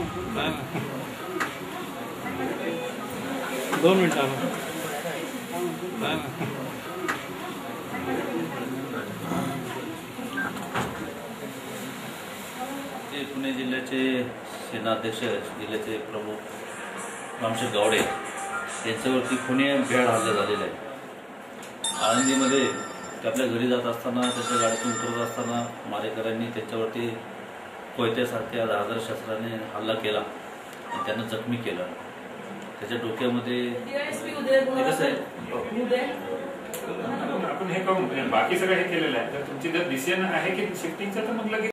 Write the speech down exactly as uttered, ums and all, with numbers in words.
दोन मिनिटं ते पुणे जिल्ह्याचे सेनाध्यक्ष जिल्ह्याचे प्रमुख रामशेठ गावडे यांच्यावरती पुणे भ्याड हल्ला झालेला आहे। आळंदीमध्ये ते आपल्या घरी जात असताना त्याच्या गाडीतून उतरत असताना मारेकऱ्यांनी त्याच्यावरती कोयत्यासारख्या धारदार शस्त्राने हल्ला केला आणि त्यांना जखमी केलं। त्याच्या डोक्यामध्ये कसं आहे आपण हे करून बाकी सगळं हे केलेलं आहे। तर तुमची जर डिसिजन आहे की शिफ्टिंगचं तर मग लगेच